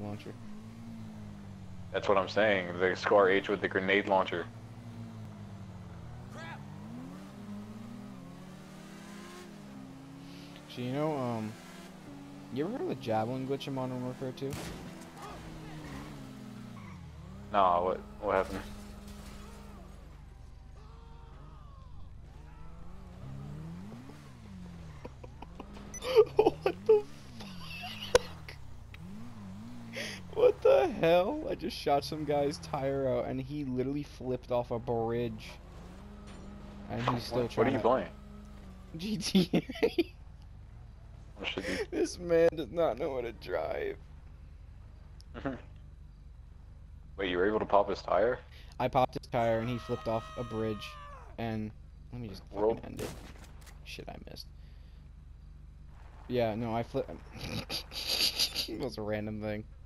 launcher. That's what I'm saying. The Scar H with the grenade launcher. So you know, you ever heard of the javelin glitch in Modern Warfare 2? Nah, what happened? What the fuck? What the hell? I just shot some guy's tire out and he literally flipped off a bridge. And he's still What trying are you to... playing? GTA. What should be? This man does not know how to drive. Wait, you were able to pop his tire? I popped his tire and he flipped off a bridge. And let me just fucking end it. Shit, I missed. Yeah, no, I flipped. It was a random thing.